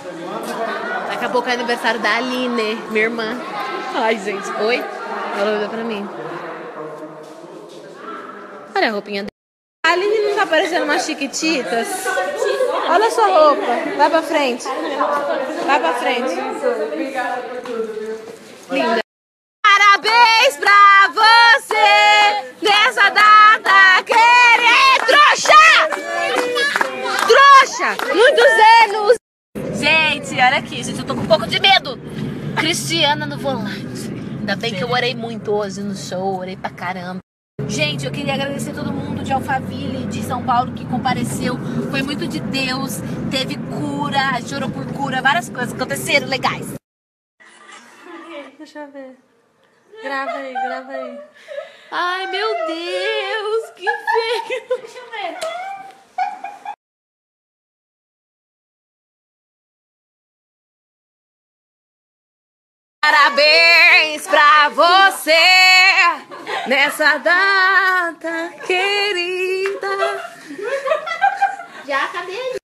Daqui a pouco é aniversário da Aline, minha irmã. Ai, gente. Oi? Ela olhou pra mim. Olha a roupinha dela. A Aline não tá parecendo umas chiquititas? Olha a sua roupa. Vai pra frente. Vai pra frente. Linda. Parabéns pra você nessa data querida. Trouxa! Trouxa! Muitos anos! Gente, olha aqui, gente. Eu tô com um pouco de medo. Cristiana no volante. Ainda bem que eu orei muito hoje no show. Orei pra caramba. Gente, eu queria agradecer todo mundo de Alphaville, de São Paulo que compareceu. Foi muito de Deus. Teve cura, chorou por cura. Várias coisas aconteceram legais. Deixa eu ver. Grava aí, grava aí. Ai, meu Deus, que feio. Deixa eu ver. Parabéns pra você nessa data querida. Já, cadê ele?